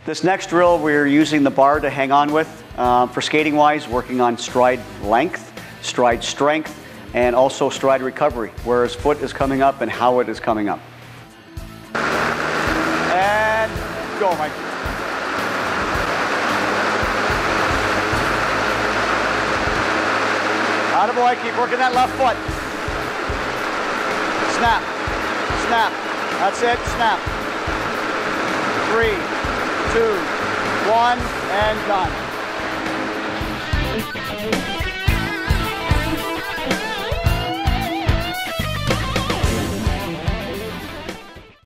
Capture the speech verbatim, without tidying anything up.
This next drill, we're using the bar to hang on with. Uh, for skating wise, working on stride length, stride strength, and also stride recovery, where his foot is coming up and how it is coming up. And go, Mike. Attaboy, keep working that left foot. Snap, snap, that's it, snap. Three, two, one, and done.